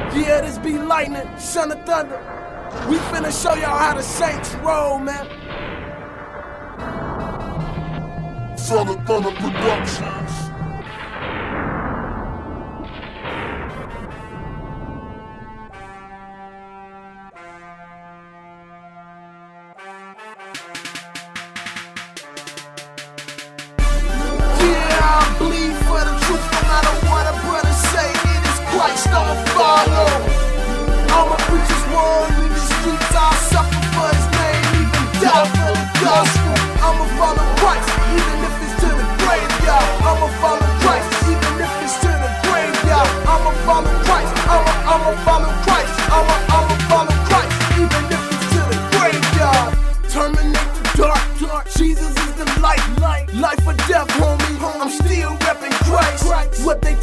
Yeah, this be lightning, son of thunder. We finna show y'all how the Saints roll, man. Son of Thunder Productions. Yeah, I bleed for the truth, no matter what a brother say. It is Christ I'ma follow. I'ma preach His word in the streets. I'll suffer for His name, even die for the gospel. I'ma follow Christ, even if it's to the graveyard. I'ma follow Christ, even if it's to the graveyard. I'ma follow Christ. I'ma follow Christ. I'ma follow Christ, even if it's to the graveyard. Terminate the dark. Jesus is the light. Life or death, homie. I'm still repping Christ. What they